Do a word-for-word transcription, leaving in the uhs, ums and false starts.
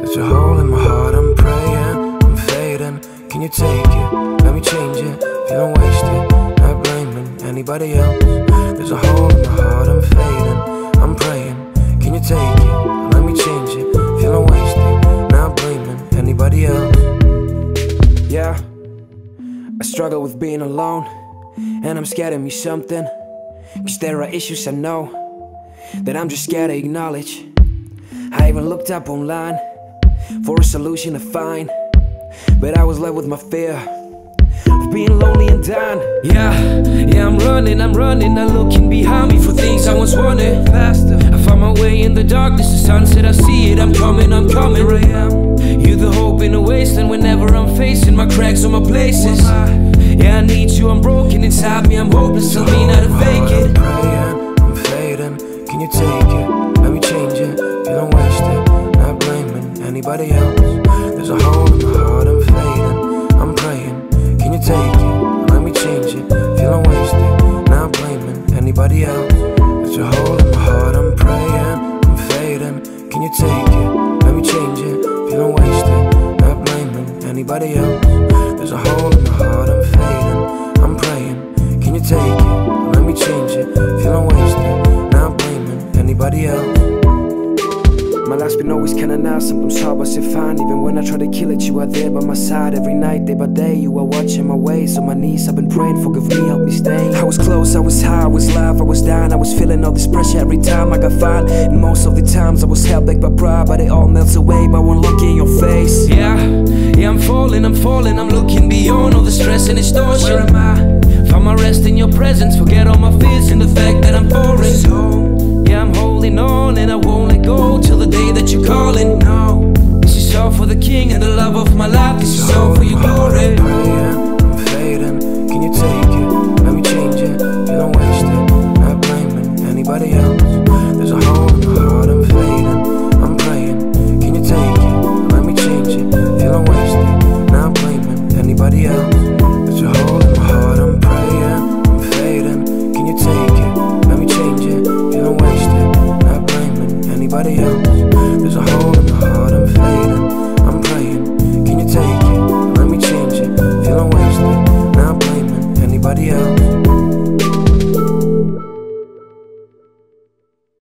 There's a hole in my heart, I'm praying, I'm fading. Can you take it? Let me change it. Feeling wasted, not blaming anybody else. There's a hole in my heart, I'm fading, I'm praying. Can you take it? Let me change it. Feeling wasted, not blaming anybody else. Yeah, I struggle with being alone, and I'm scared of me something. Cause there are issues I know that I'm just scared to acknowledge. I even looked up online for a solution to find, but I was left with my fear of being lonely and dying. Yeah, yeah, I'm running, I'm running, not looking behind me for things I once wanted. Faster, I found my way in the darkness, the sunset, I see it, I'm coming, I'm coming. Here I am, you're the hope in the wasteland. Whenever I'm facing my cracks or my places, yeah, I need you, I'm broken inside me, I'm hopeless, tell me not to fake it. I'm praying, I'm fading, can you take it? Let me change it, feeling wasted, not blaming anybody else. There's a hole in my heart, I'm fading, I'm praying, can you take it? Let me change it, feeling wasted, not blaming anybody else. There's a hole in my heart, I'm praying, I'm fading, can you take it? Let me change it, feeling wasted, not blaming anybody else. There's a hole in my heart, I'm fading, I'm praying, can you take it? Let me change it, feeling wasted, not blaming anybody else. My life's been always kinda nice, sometimes hard but still fine. Even when I try to kill it, you are there by my side. Every night, day by day, you are watching my ways. On my knees, I've been praying, forgive me, help me stay. I was close, I was high, I was live, I was dying. I was feeling all this pressure every time I got fine. And most of the times I was held back by pride, but it all melts away by one look in your face. Yeah, yeah, I'm falling, I'm falling, I'm looking beyond all the stress and extortion. Where am I? Find my rest in your presence, forget all my fears and the fact that I'm foreign. So, yeah, I'm holding on and I won't let go till the day that you're calling. No, this is all for the King and the love of my life. This is all for your glory. I'm praying, I'm fading, can you take it? Let me change it, feeling wasted, not blaming anybody else. There's a hole in my heart, I'm fading, I'm praying, can you take it? Let me change it, feeling wasted, not blaming anybody else. There's a hole in my heart, I'm praying, I'm fading, can you take it? Let me change it, feeling wasted, not blaming anybody else. There's a hole in my heart, I'm fading.